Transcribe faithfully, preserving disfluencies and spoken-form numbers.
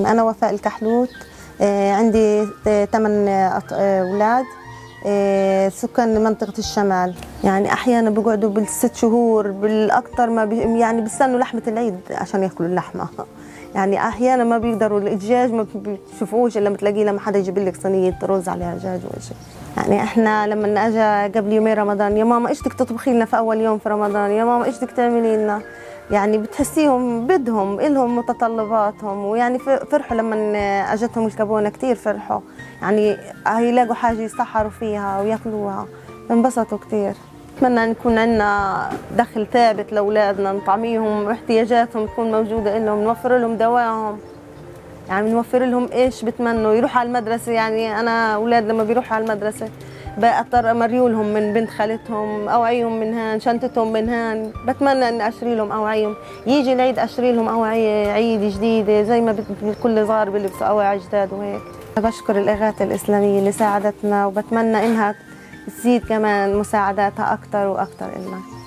أنا وفاء الكحلوت، عندي ثمان أولاد، سكان منطقة الشمال. يعني أحيانا بيقعدوا بالست شهور بالأكثر، ما بي يعني بيستنوا لحمة العيد عشان ياكلوا اللحمة. يعني أحيانا ما بيقدروا، الدجاج ما بتشوفوش إلا بتلاقيه لما حدا يجيب لك صينية رز عليها دجاج ولا شيء. يعني إحنا لما أجا قبل يومين رمضان، يا ماما إيش بدك تطبخي لنا في أول يوم في رمضان؟ يا ماما إيش بدك تعملي لنا؟ يعني بتحسيهم بدهم إلهم متطلباتهم، ويعني فرحوا لما اجتهم الكابونة، كثير فرحوا. يعني يلاقوا حاجة يسحروا فيها وياكلوها، انبسطوا كثير. بتمنى أن يكون عندنا دخل ثابت لأولادنا، نطعميهم احتياجاتهم تكون موجودة لهم، نوفر لهم دواهم، يعني نوفر لهم ايش بتمنوا، يروحوا على المدرسة. يعني أنا أولاد لما بيروحوا على المدرسة بضطر امريولهم من بنت خالتهم، اوعيهم من هان، شنطتهم من هان. بتمنى اني اشتري لهم اوعيهم، يجي العيد اشتري لهم اوعيه عيد جديده زي ما كل صغار بيلبسوا اوعيه جداد وهيك. بشكر الاغاثه الاسلاميه اللي ساعدتنا، وبتمنى انها تزيد كمان مساعداتها اكثر واكثر لنا.